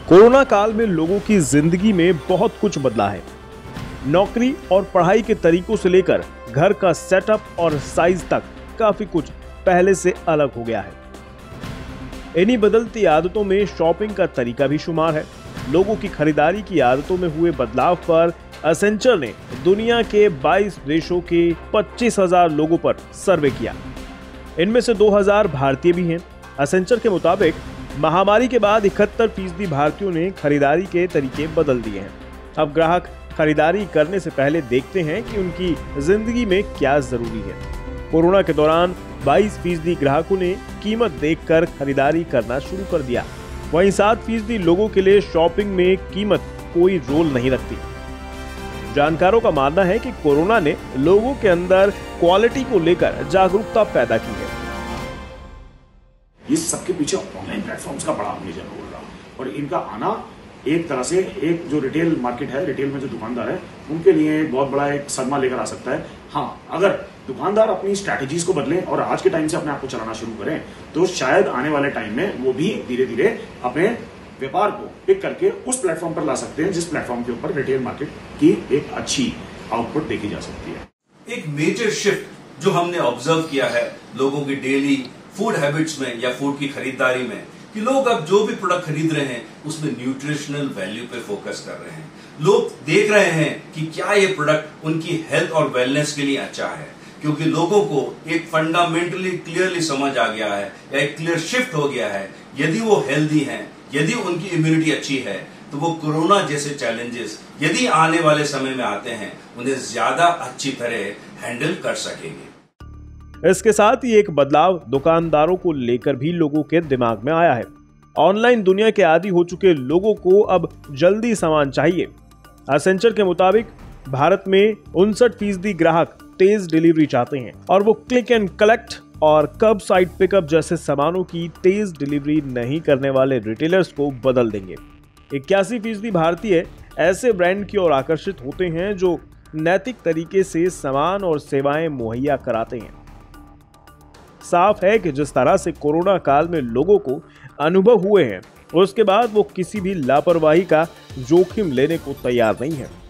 Corona काल में लोगों की जिंदगी में बहुत कुछ बदला है। नौकरी और पढ़ाई के तरीकों से लेकर घर का सेटअप और साइज तक काफी कुछ पहले से अलग हो गया है। इन्हीं बदलती आदतों में शॉपिंग का तरीका भी शुमार है। लोगों की खरीदारी की आदतों में हुए बदलाव पर एसेंचर ने दुनिया के 22 देशों के 25,000 लोगों पर सर्वे किया। इनमें से 2,000 भारतीय भी हैं। एसेंचर के मुताबिक महामारी के बाद 71% भारतीयों ने खरीदारी के तरीके बदल दिए हैं। अब ग्राहक खरीदारी करने से पहले देखते हैं कि उनकी जिंदगी में क्या जरूरी है। कोरोना के दौरान 22% ग्राहकों ने कीमत देखकर खरीदारी करना शुरू कर दिया। वहीं 7% लोगों के लिए शॉपिंग में कीमत कोई रोल नहीं रखती। जानकारों का मानना है कि कोरोना ने लोगों के अंदर क्वालिटी को लेकर जागरूकता पैदा की है। इस सबके पीछे ऑनलाइन प्लेटफॉर्म्स का बड़ा मेजर रोल रहा और इनका आना एक तरह से एक जो रिटेल मार्केट है, रिटेल में जो दुकानदार है, उनके लिए बहुत बड़ा एक सदमा लेकर आ सकता है। हाँ, अगर दुकानदार अपनी स्ट्रैटेजीज को बदलें और आज के टाइम से अपने आप को चलाना शुरू करें तो शायद आने वाले टाइम में वो भी धीरे धीरे अपने व्यापार को पिक करके उस प्लेटफॉर्म पर ला सकते हैं जिस प्लेटफॉर्म के ऊपर रिटेल मार्केट की एक अच्छी आउटपुट देखी जा सकती है। एक मेजर शिफ्ट जो हमने ऑब्जर्व किया है लोगों की डेली फूड हैबिट्स में या फूड की खरीदारी में, कि लोग अब जो भी प्रोडक्ट खरीद रहे हैं उसमें न्यूट्रिशनल वैल्यू पे फोकस कर रहे हैं। लोग देख रहे हैं कि क्या ये प्रोडक्ट उनकी हेल्थ और वेलनेस के लिए अच्छा है, क्योंकि लोगों को एक फंडामेंटली क्लियरली समझ आ गया है या एक क्लियर शिफ्ट हो गया है, यदि वो हेल्दी हैं, यदि उनकी इम्यूनिटी अच्छी है तो वो कोरोना जैसे चैलेंजेस यदि आने वाले समय में आते हैं उन्हें ज्यादा अच्छी तरह हैंडल कर सकेंगे। इसके साथ ही एक बदलाव दुकानदारों को लेकर भी लोगों के दिमाग में आया है। ऑनलाइन दुनिया के आदी हो चुके लोगों को अब जल्दी सामान चाहिए। एसेंचर के मुताबिक भारत में 59% ग्राहक तेज डिलीवरी चाहते हैं और वो क्लिक एंड कलेक्ट और कर्ब साइड पिकअप जैसे सामानों की तेज डिलीवरी नहीं करने वाले रिटेलर्स को बदल देंगे। 81% भारतीय ऐसे ब्रांड की ओर आकर्षित होते हैं जो नैतिक तरीके से सामान और सेवाएं मुहैया कराते हैं। साफ है कि जिस तरह से कोरोना काल में लोगों को अनुभव हुए हैं, उसके बाद वो किसी भी लापरवाही का जोखिम लेने को तैयार नहीं है।